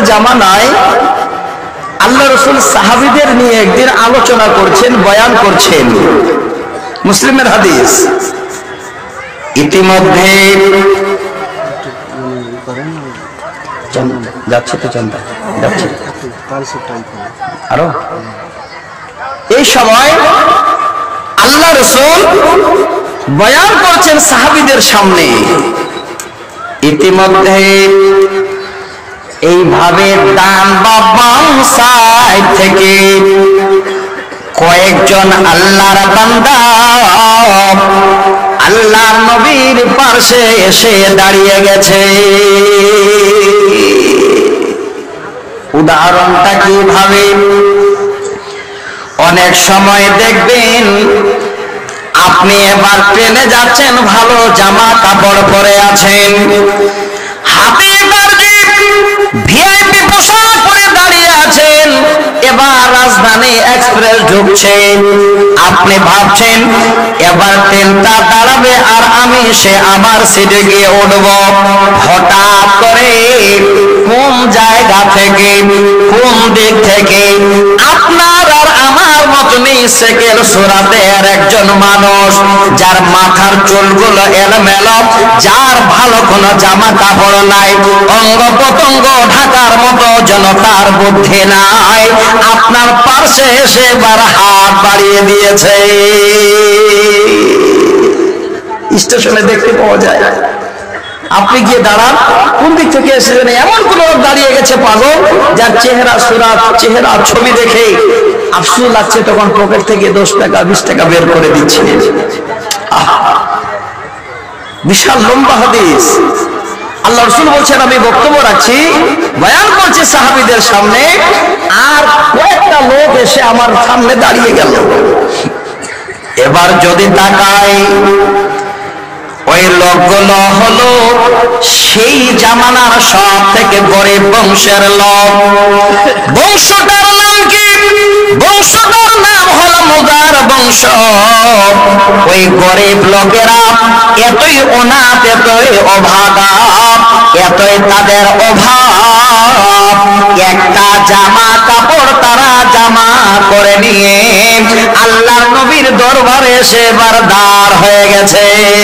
জামানায় আল্লাহ রাসূল সাহাবীদের নিয়ে একদিন আলোচনা করছেন, বয়ান করছেন। মুসলিমের হাদিস। ইতিমধ্যে যাচ্ছে তো চন্দা যাচ্ছে আরো এই সময় আল্লাহ রাসূল বয়ান করছেন সাহাবীদের সামনে। ইতিমধ্যে এইভাবে ডান বা বাম সাইড থেকে কয়েকজন আল্লাহর বান্দা আল্লাহর নবীর পাশে এসে দাঁড়িয়ে গেছে। উদাহরণটা কিভাবে? অনেক সময় দেখবেন আপনি এবার ট্রেনে যাচ্ছেন, ভালো জামা কাপড় পরে আছেন, হাতে ভিআইপি পোশাক পরে দাঁড়িয়ে আছেন, এবার রাজধানী এক্সপ্রেস ঢুকছেন, আপনি ভাবছেন এবার ট্রেনটা দাঁড়াবে আর আমি সে আমার সিটে গিয়ে উঠব। হঠাৎ করে কোন জায়গা থেকে কোন দিক থেকে আপনার আর আমার মতনই সেকেল সুরাতের একজন মানুষ, যার মাথার চুলগুলো এলোমেলো, যার ভালো কোনো জামা কাপড় নাই, অঙ্গ প্রত্যঙ্গ ঢাকার মতো যেন তার বুদ্ধি নাই, আপনার পাশে এসে বার হাত বাড়িয়ে দিয়েছে। স্টেশনে দেখতে পাওয়া যায়। আপনি গিয়ে দাঁড়ান, কোন দিক থেকে এসেছেন, এমন কোন লোক দাঁড়িয়ে গেছে পাগল, যার চেহারা সুরাত চেহারা ছবি দেখে আফসোস লাগছে, তখন পকেট থেকে 10 টাকা 20 টাকা বের করে দিচ্ছে। বিশাল লম্বা হাদিস। আল্লাহ রাসূল বলছেন, আমি বক্তব্য রাখছি, বয়ান করছি সাহাবীদের সামনে, আর কয়েকটা লোক এসে আমার সামনে দাঁড়িয়ে গেল। এবার যদি তাকাই, ওই লোকগুলো হলো সেই জামানার সব থেকে গরিব বংশের লোক। বংশটার নাম কি? বংশটার নাম হলো মুদার বংশ। ওই গরিব লোকেরা এতই অনাথ, এতই অভাগা, এতই তাদের অভাব, একটা জামা কাপড় তারা জামা করে নিয়ে আল্লাহর নবীর দরবারে এসে বারদার হয়ে গেছে।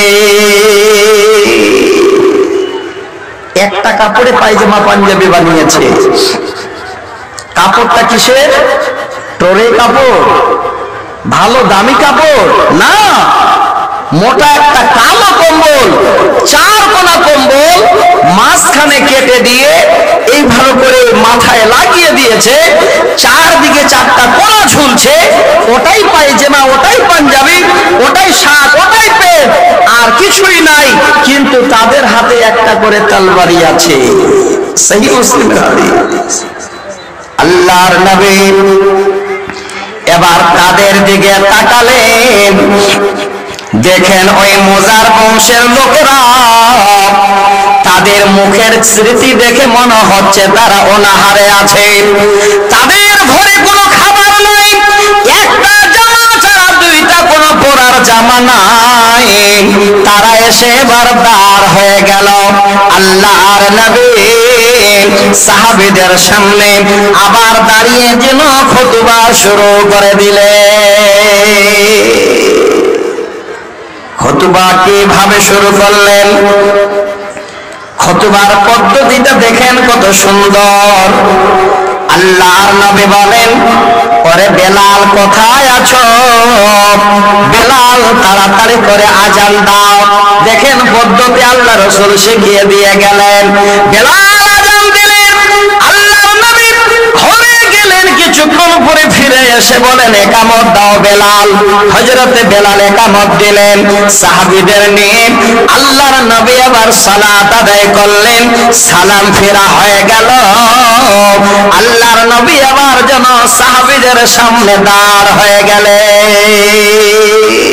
একটা কাপড়ে পায়জামা পাঞ্জাবি বানিয়েছে। কাপড়টা কিসের? টোরে কাপড়, ভালো দামি কাপড় না, মোটা একটা কালো কম্বল, 4 কোনা কম্বল মাঝখানে কেটে দিয়ে এইভাবে করে মাথায় লাগিয়ে দিয়েছে, চারদিকে 4টা কোনা ঝুলছে, ওটাই পায়জামা, ওটাই পাঞ্জাবি, ওটাই শার্ট, ওটাই প্যান্ট, আর কিছুই নাই, কিন্তু তাদের হাতে একটা করে তরবারি আছে। সহিহ মুসলিমের হাদিস। আল্লাহর নবী এবার তাদের দিকে তাকালেন, দেখেন ওই মুজার বংশের লোকেরা, তাদের মুখের স্মৃতি দেখে মনে হচ্ছে তারা অনাহারে আছে, তাদের ঘরে কোনো খাবার নাই, একটা জামা ছাড়া 2টা কোনো পরার জামা নাই। তারা এসে বারবার হয়ে গেল। আল্লাহর নবী সাহাবীদের সামনে আবার দাঁড়িয়ে যেন খুতবা শুরু করে দিলেন। খুতবা কিভাবে শুরু করলেন? খুতবার পদ্ধতিটা দেখেন কত সুন্দর। আল্লাহর নবী বলেন, ওরে বেলাল কোথায় আছো? বেলাল তাড়াতাড়ি করে আজান দাও। দেখেন পদ্ধতি আল্লাহ রাসূল শিখিয়ে দিয়ে গেলেন। বেলাল আজান দিলেন, আল্লাহর নবী ঘরে গেলেন, কিছুক্ষণ পরে ফিরে এসে বলেন, একামত দাও বেলাল। হযরতে বেলাল একামত দিলেন। সাহাবীদের নিয়ে আল্লাহর নবী আবার সালাত আদায় করলেন। সালাম ফেরা হয়ে গেল। আল্লাহর নবী আবার যেন সাহাবীদের সামনে দাঁড় হয়ে গেলেন।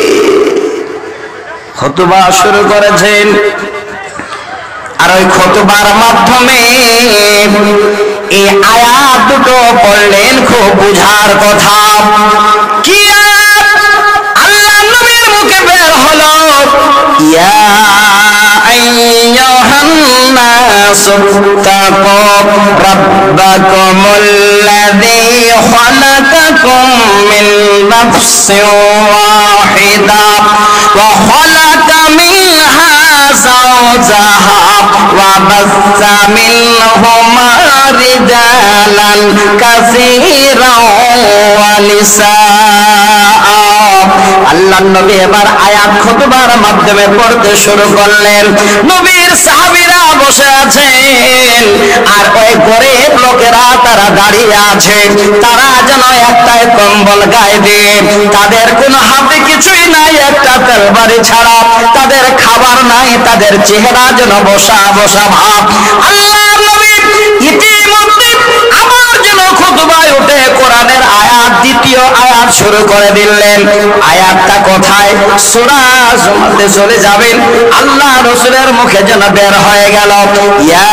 খুতবা শুরু করেছেন, আর ওই খুতবার মাধ্যমে এই আয়াত দুটো পড়লেন, খুব বুঝার কথা। কি আয়াত? আল্লাহর নবীর মুখে বের হলো, ইয়া আইয়ুহান নাসু তাকু রাব্বাকুমুল্লাযী খালাকাকুম মিন নাফসিন ওয়াহিদা ওয়া খালাকা মিনহা যাওজাহা ওয়া বাসসা মিনহুমা রিজালান কাসীরান ওয়া নিসাআ। আল্লাহর নবী এবার আয়াত খুতবার মাধ্যমে পড়তে শুরু করলেন। নবীর সাহাবীরা বসে আছেন আর ওই গরিব লোকেরা তারা দাঁড়িয়ে আছে। তারা যেন একটাই কম্বল গায়ে দিয়ে, তাদের কোনো হাতে কিছুই নাই একটা তরবারি ছাড়া, তাদের খাবার নাই, তাদের চেহারা যেন বসা বসা ভাব। আল্লাহর নবী ইতিমধ্যে আবার যেন খুতবায় উঠে কোরআনের আয়াত, দ্বিতীয় আয়াত শুরু করে দিলেন। আয়াতটা কোথায়? সূরা জুমাতে চলে যাবেন, আল্লাহ রাসূলের মুখে যেন বের হয়ে গেল, ইয়া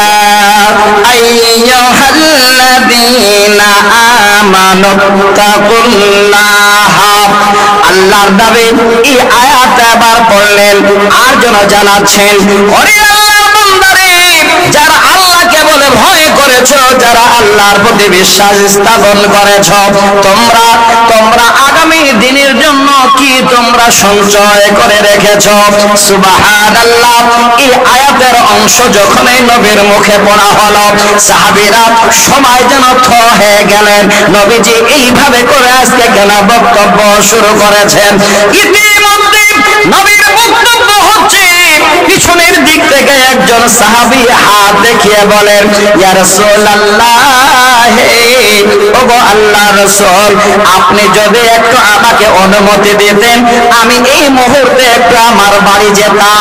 আইয়ুহাল্লাযীনা আমানু তাকুল্লাহা। আল্লাহর নবী এই আয়াতটা এবার পড়লেন আর যেন জানাচ্ছেন, ওরে আল্লাহর বান্দারে, যারা আল্লাহকে বলে ভয় করেছো, যারা আল্লাহর প্রতি বিশ্বাস স্থাপন করেছো, তোমরা আগামী দিনের জন্য কি তোমরা সঞ্চয় করে রেখেছো? সুবহানাল্লাহ। এই আয়াতের অংশ যখন এই নবীর মুখে পড়া হলো, সাহাবীরা সবাই যেন থ হয়ে গেলেন। নবীজি এইভাবে করে আজকে কেন বক্তব্য শুরু করেছেন? ইতিমধ্যে নবীর বক্তব্য হচ্ছে, পিছনের দিক থেকে একজন সাহাবী হাত দেখিয়ে বলেন, ইয়া রাসূলুল্লাহ, ওগো আল্লাহর রাসূল, আপনি যদি একটু আমাকে অনুমতি দিতেন, আমি এই মুহূর্তে একটু আমার বাড়ি যেতাম।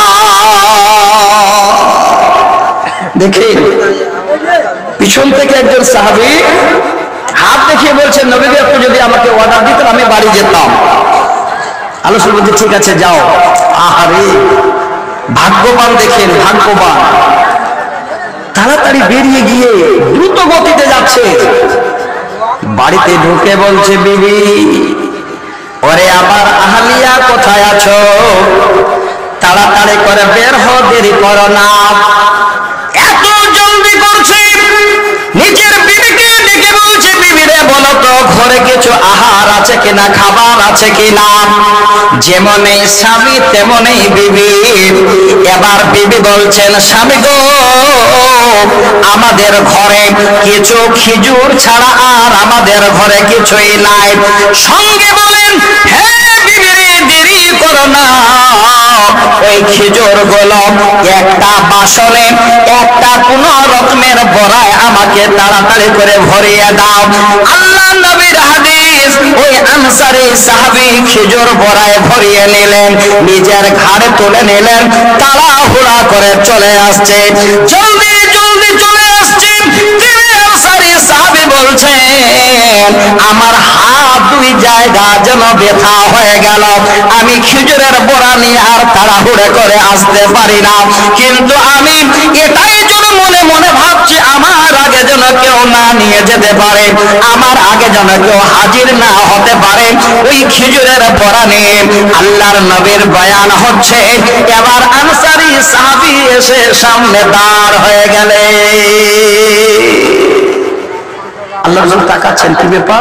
দেখি পিছন থেকে একজন সাহাবী হাত দেখিয়ে বলছেন, নবী আপনি যদি আমাকে অর্ডার দিতেন, আমি বাড়ি যেতাম। আলোচনা বলছে, ঠিক আছে যাও। আহারে ভাগ্যবান, দেখেন ভাগ্যবান, তাড়াতাড়ি বেরিয়ে গিয়ে দ্রুত গতিতে যাচ্ছে। বাড়িতে ঢুকে বলছে, বিবি, ওরে আমার আহলিয়া কোথায় আছো? তাড়াতাড়ি করে বের হও, দেরি করো না। এত জলদি করছে, নিজের বিবিকে ডেকে বলছে, বিবিরে বলো তো ঘরে কিছু আহার আছে কিনা, খাবার আছে কিনা। যেমনই স্বামী তেমনই বিবি। এবার বিবি বলছেন, স্বামী গো, আমাদের ঘরে কিছু খেজুর ছাড়া আর আমাদের ঘরে কিছুই নাই। সঙ্গে বলেন, হ্যাঁ বিবি রে, দেরি করো না, ওই খেজুর গুলো একটা বাসনে, একটা কোন রকমের বড়ায় আমাকে তাড়াতাড়ি করে ভরিয়ে দাও। আল্লাহ নবীর হাদিস, ওই আনসারী সাহাবী খেজুর বড়ায় ভরিয়ে নিলেন, নিজের ঘাড়ে তুলে নিলেন, তাড়াহুড়া করে চলে আসছে, জলদি জলদি চলে আসছে। তিনি আনসারী সাহাবী বলছেন, আমার হাত দুই জায়গা যেন ব্যথা হয়ে গেল, আমি খেজুরের বড়া নিয়ে আর তাড়াহুড়ো করে আসতে পারি না, কিন্তু আমি এটাই যেন মনে মনে ভাবছি, আমার আগে যেন কেউ না নিয়ে যেতে পারে, আমার আগে যেন কেউ হাজির না হতে পারে ওই খেজুরের বড়া নিয়ে। আল্লাহর নবীর বয়ান হচ্ছে, এবার আনসারী সাহাবী এসে সামনে দাঁড় হয়ে গেলে। আল্লাহ রাসূল তাকাচ্ছেন, কি ব্যাপার?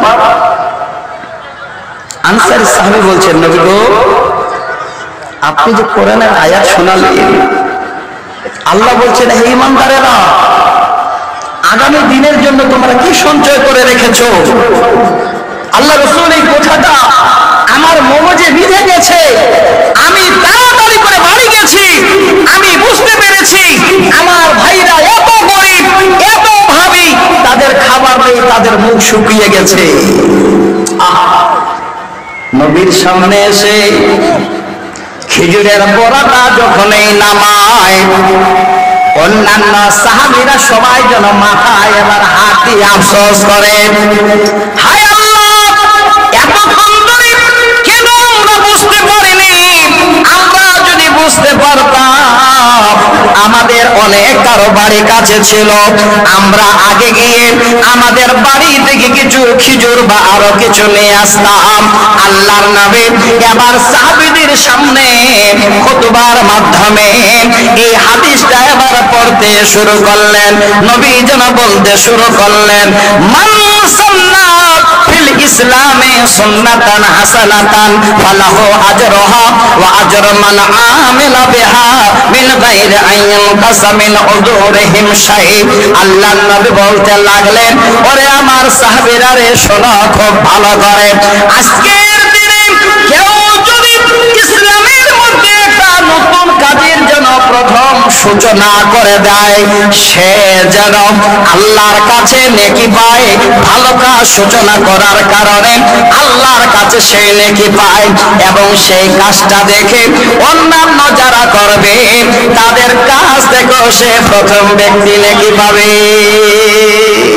আনসারী সাহাবী বলছেন, নবী গো, আপনি যে কোরআনের আয়াত শোনালেন, আল্লাহ বলছেন, হে ঈমানদারেরা, আগামী দিনের জন্য তোমরা কি সঞ্চয় করে রেখেছো? আল্লাহ রাসূল এই কথাটা আমার মগজে বিঁধে গেছে। আমি তাড়াতাড়ি করে বাড়ি গেছি, আমি বুঝতে পেরেছি আমার ভাইরা এত গরিব, এত ভাবি, তাদের খাবার নেই, তাদের মুখ শুকিয়ে গেছে। নবীর সামনে এসে খেজুরের বড়াটা যখনই নামায়, অন্যান্য সাহাবীরা সবাই যেন মাথায় এবার হাত দিয়ে আফসোস করে, হায় আল্লাহ, এতক্ষণ ধরে কেন আমরা বুঝতে পারিনি? আমরা যদি বুঝতে পারতাম আমাদের অনেক কারো বাড়ি কাছে ছিল, আমরা আগে গিয়ে আমাদের বাড়ি থেকে কিছু খেজুর বা আরো কিছু নিয়ে আসতাম। আল্লাহর নবী এবার সাহাবীদের সামনে খুতবার মাধ্যমে এই হাদিসটা এবার পড়তে শুরু করলেন। নবী যেন বলতে শুরু করলেন, মান সান্না ফিল ইসলামে সুন্নাতান হাসানাতান ফালাহু আজরুহা ওয়া আজরু মান আমিলা বিহা মিন গায়রি আন ইয়ানকাসা মিন উজুরিহিম শাই। আল্লাহর নবী বলতে লাগলেন, ওরে আমার সাহাবীরা রে, শোনো খুব ভালো করে, আজকের দিনে কেউ যদি ইসলামের মধ্যে একটা নতুন কাজের জন্য প্রথম সূচনা করে দেয়, সে যেন আল্লাহর কাছে নেকি পায়। ভালো কাজ সূচনা করার কারণে আল্লাহর কাছে সে নেকি পায়, এবং সেই কাজটা দেখে অন্যান্য যারা করবে তাদের কাছ থেকেও সে প্রথম ব্যক্তি নেকি পাবে।